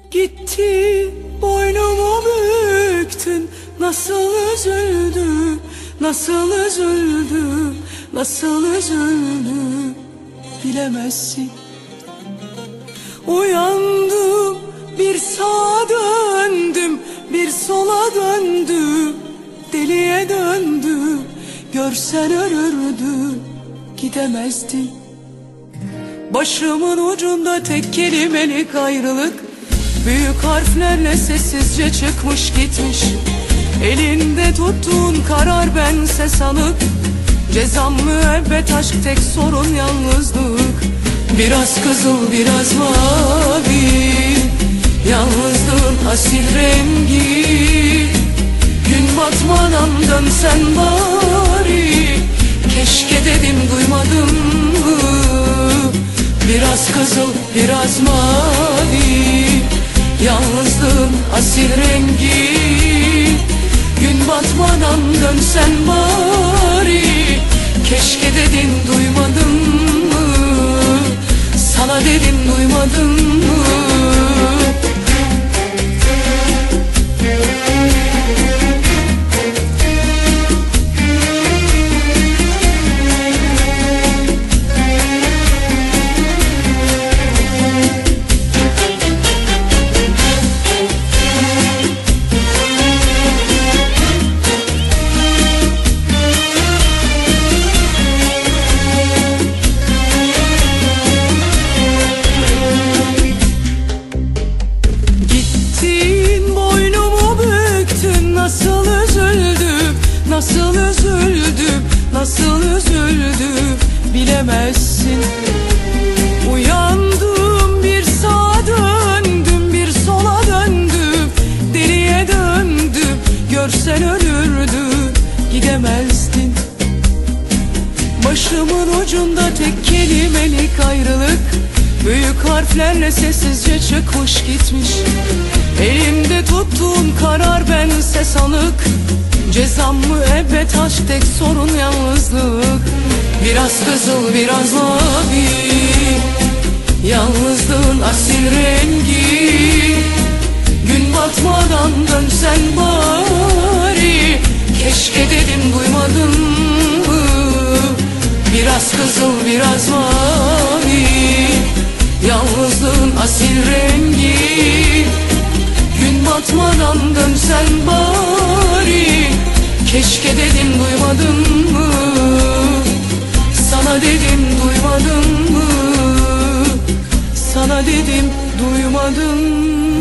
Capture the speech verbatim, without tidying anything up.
Gitti boynumu büktün, nasıl üzüldüm, nasıl üzüldüm, nasıl üzüldüm bilemezsin. Uyandım, bir sağa döndüm, bir sola döndüm, deliye döndüm. Görsen ölürdüm, gidemezdin. Başımın ucunda tek kelimelik ayrılık, büyük harflerle sessizce çıkmış gitmiş. Elinde tuttuğun karar bense sanık, cezam müebbet aşk, tek sorun yalnızlık. Biraz kızıl biraz mavi, yalnızlığın asil rengi. Gün batmadan dönsen bari, keşke dedim duymadım mı? Biraz kızıl biraz mavi, yalnızlığın asil rengi. Gün batmadan dönsen bari, keşke dedin duymadın mı? Sana dedim duymadın mı? Nasıl üzüldüm, nasıl üzüldüm bilemezsin. Uyandım, bir sağa döndüm, bir sola döndüm, deliye döndüm. Görsen ölürdüm, gidemezdin. Başımın ucunda tek kelimelik ayrılık, büyük harflerle sessizce çıkmış gitmiş. Elimde tuttuğun karar bense sanık, cezam müebbet aşk, tek sorun yalnızlık. Biraz kızıl biraz mavi, yalnızlığın asil rengi. Gün batmadan dönsen bari, keşke dedim duymadın mı? Biraz kızıl biraz mavi, yalnızlığın asil rengi. Gün batmadan dönsen bari, keşke dedim duymadın mı? Sana dedim duymadın mı? Sana dedim duymadın mı?